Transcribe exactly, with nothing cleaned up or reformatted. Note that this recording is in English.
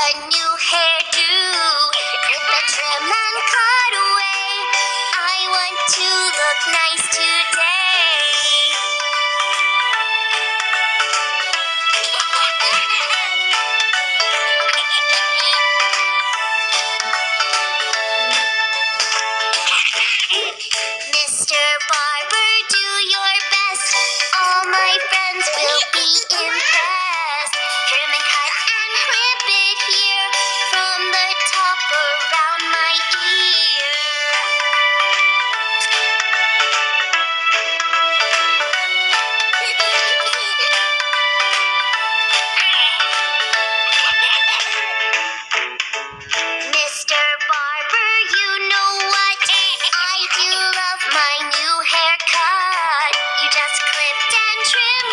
a new hairdo with the trim and cutaway. I want to look nice today. Mister Barber, do your best. All my friends will be impressed. Trim and cut and clip it here from the top around my ear. Mister Barber, you know what? I do love my new haircut. You just clipped and trimmed